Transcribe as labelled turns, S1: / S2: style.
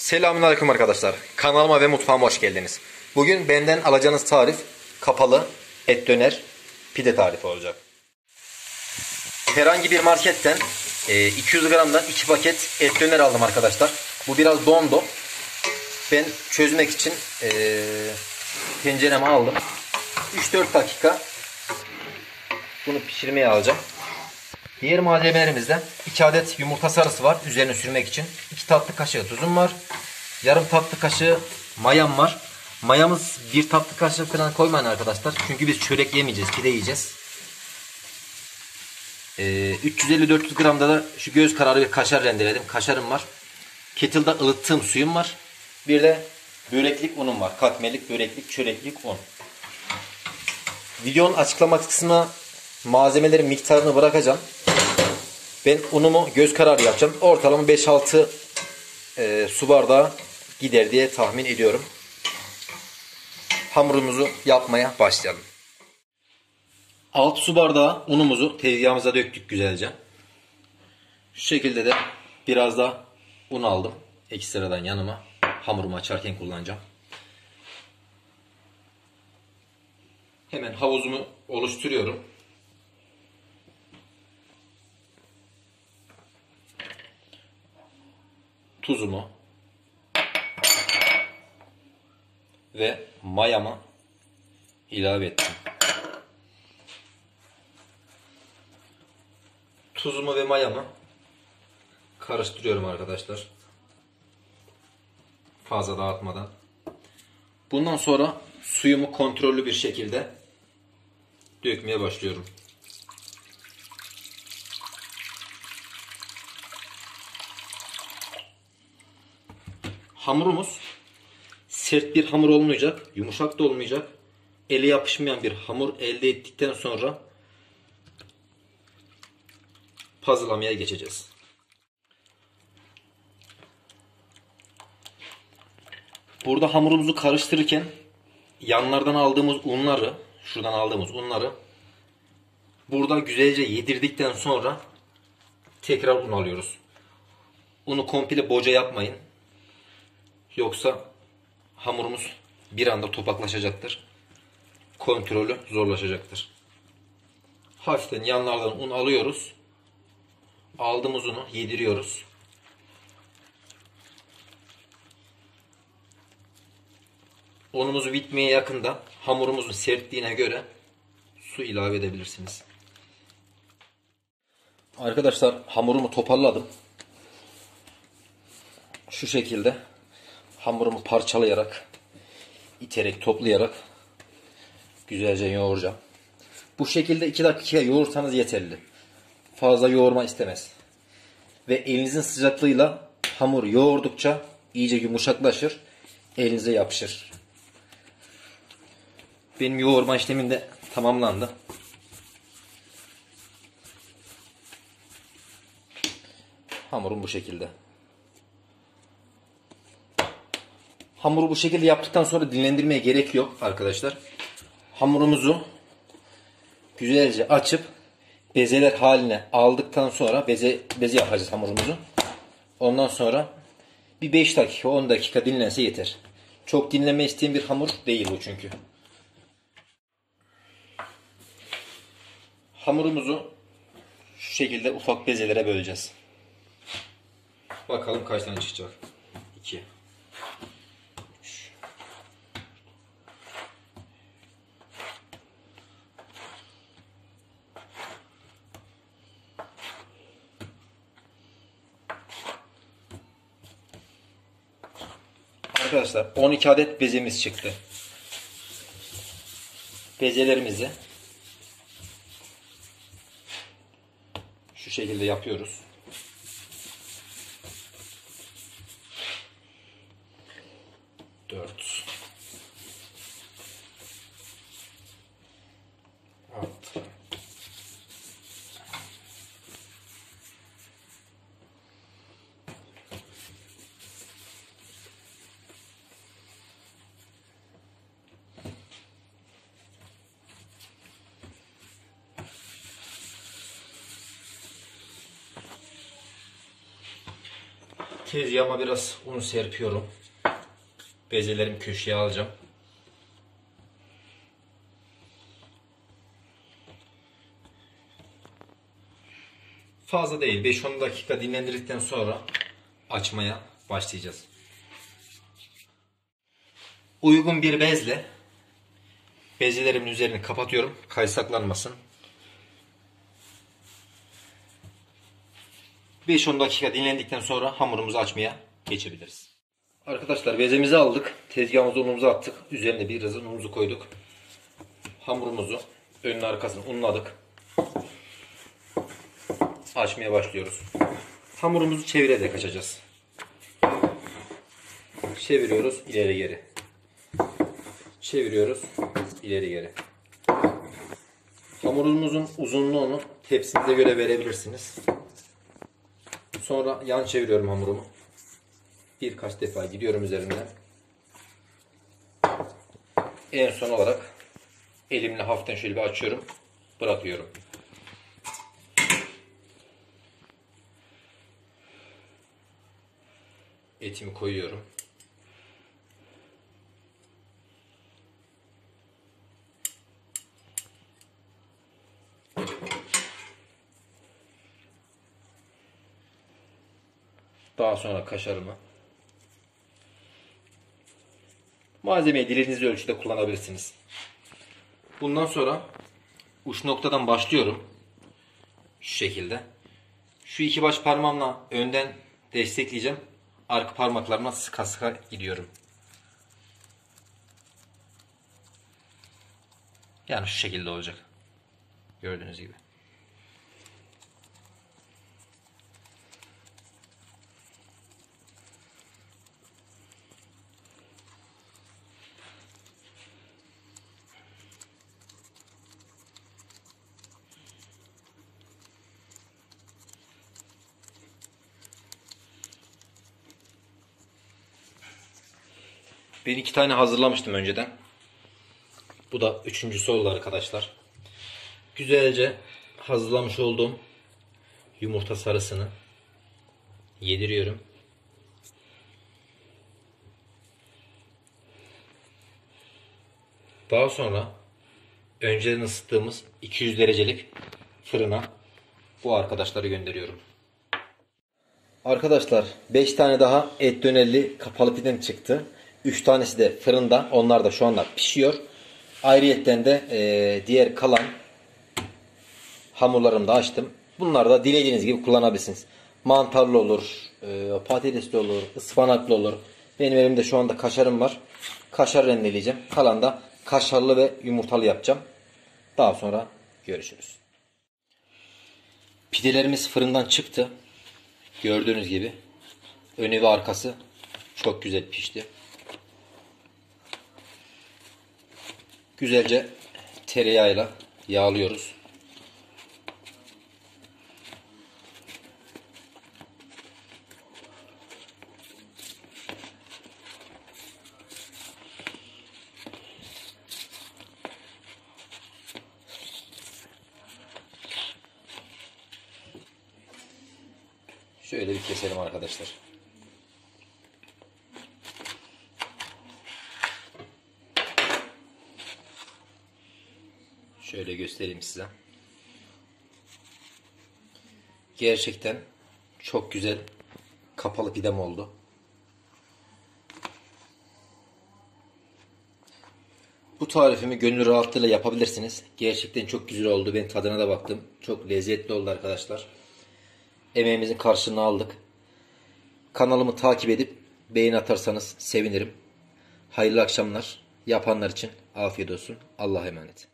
S1: Selamünaleyküm arkadaşlar. Kanalıma ve mutfağıma hoş geldiniz. Bugün benden alacağınız tarif kapalı et döner pide tarifi olacak. Herhangi bir marketten 200 gramdan 2 paket et döner aldım arkadaşlar. Bu biraz dondu. Ben çözmek için tencereme aldım. 3-4 dakika bunu pişirmeye alacağım. Diğer malzemelerimizden 2 adet yumurta sarısı var üzerine sürmek için. 2 tatlı kaşığı tuzum var. Yarım tatlı kaşığı mayam var. Mayamız 1 tatlı kaşığı falan koymayın arkadaşlar. Çünkü biz çörek yemeyeceğiz, pide yiyeceğiz. 350-400 gramda da şu göz kararı bir kaşar rendeledim. Kaşarım var. Kettle'da ılıttığım suyum var. Bir de böreklik unum var. Katmerlik, böreklik, çöreklik un. Videonun açıklama kısmına malzemelerin miktarını bırakacağım. Ben unumu göz kararı yapacağım. Ortalama 5-6 su bardağı gider diye tahmin ediyorum. Hamurumuzu yapmaya başlayalım. 6 su bardağı unumuzu tezgahımıza döktük güzelce. Şu şekilde de biraz da un aldım. Ekstradan yanıma hamurumu açarken kullanacağım. Hemen havuzumu oluşturuyorum. Tuzumu ve mayamı ilave ettim. Tuzumu ve mayamı karıştırıyorum arkadaşlar. Fazla dağıtmadan. Bundan sonra suyumu kontrollü bir şekilde dökmeye başlıyorum. Hamurumuz sert bir hamur olmayacak, yumuşak da olmayacak. Ele yapışmayan bir hamur elde ettikten sonra puzzle'lamaya geçeceğiz. Burada hamurumuzu karıştırırken yanlardan aldığımız unları, şuradan aldığımız unları burada güzelce yedirdikten sonra tekrar un alıyoruz. Unu komple boca yapmayın. Yoksa hamurumuz bir anda topaklaşacaktır. Kontrolü zorlaşacaktır. Hafiften yanlardan un alıyoruz. Aldığımız unu yediriyoruz. Unumuz bitmeye yakında hamurumuzun sertliğine göre su ilave edebilirsiniz. Arkadaşlar hamurumu toparladım. Şu şekilde hamurumu parçalayarak, iterek, toplayarak güzelce yoğuracağım. Bu şekilde 2 dakika yoğursanız yeterli. Fazla yoğurma istemez. Ve elinizin sıcaklığıyla hamur yoğurdukça iyice yumuşaklaşır. Elinize yapışır. Benim yoğurma işlemim de tamamlandı. Hamurum bu şekilde. Hamuru bu şekilde yaptıktan sonra dinlendirmeye gerek yok arkadaşlar. Hamurumuzu güzelce açıp bezeler haline aldıktan sonra beze yapacağız hamurumuzu. Ondan sonra bir 5 dakika 10 dakika dinlense yeter. Çok dinleme isteyen bir hamur değil bu çünkü. Hamurumuzu şu şekilde ufak bezelere böleceğiz. Bakalım kaç tane çıkacak. 2 3 Arkadaşlar 12 adet bezemiz çıktı. Bezelerimizi şu şekilde yapıyoruz. Dört, 6, Tezgahıma biraz un serpiyorum. Bezelerimi köşeye alacağım. Fazla değil. 5-10 dakika dinlendirdikten sonra açmaya başlayacağız. Uygun bir bezle bezelerimin üzerini kapatıyorum. Kaysaklanmasın. 5-10 dakika dinlendikten sonra hamurumuzu açmaya geçebiliriz. Arkadaşlar bezemizi aldık. Tezgahımıza unumuzu attık. Üzerine biraz unumuzu koyduk. Hamurumuzu önüne arkasını unladık. Açmaya başlıyoruz. Hamurumuzu çevirerek açacağız. Çeviriyoruz ileri geri. Çeviriyoruz ileri geri. Hamurumuzun uzunluğunu tepsinize göre verebilirsiniz. Sonra yan çeviriyorum hamurumu. Birkaç defa gidiyorum üzerinden. En son olarak elimle hafiften şöyle bir açıyorum. Bırakıyorum. Etimi koyuyorum. Daha sonra kaşarımı. Malzemeyi dilediğiniz ölçüde kullanabilirsiniz. Bundan sonra uç noktadan başlıyorum. Şu şekilde. Şu iki baş parmağımla önden destekleyeceğim. Arka parmaklarımla sıka sıka gidiyorum. Yani şu şekilde olacak. Gördüğünüz gibi. Ben 2 tane hazırlamıştım önceden. Bu da üçüncüsü oldu arkadaşlar. Güzelce hazırlamış olduğum yumurta sarısını yediriyorum. Daha sonra önceden ısıttığımız 200 derecelik fırına bu arkadaşları gönderiyorum. Arkadaşlar 5 tane daha et dönerli kapalı pidem çıktı. 3 tanesi de fırında. Onlar da şu anda pişiyor. Ayrıyetten de diğer kalan hamurlarımı da açtım. Bunları da dilediğiniz gibi kullanabilirsiniz. Mantarlı olur, patatesli olur, ıspanaklı olur. Benim elimde şu anda kaşarım var. Kaşar rendeleyeceğim. Kalan da kaşarlı ve yumurtalı yapacağım. Daha sonra görüşürüz. Pidelerimiz fırından çıktı. Gördüğünüz gibi önü ve arkası çok güzel pişti. Güzelce tereyağıyla yağlıyoruz. Şöyle bir keselim arkadaşlar. Şöyle göstereyim size. Gerçekten çok güzel kapalı pidem oldu. Bu tarifimi gönül rahatlığıyla yapabilirsiniz. Gerçekten çok güzel oldu. Ben tadına da baktım. Çok lezzetli oldu arkadaşlar. Emeğimizin karşılığını aldık. Kanalımı takip edip beğeni atarsanız sevinirim. Hayırlı akşamlar. Yapanlar için afiyet olsun. Allah'a emanet.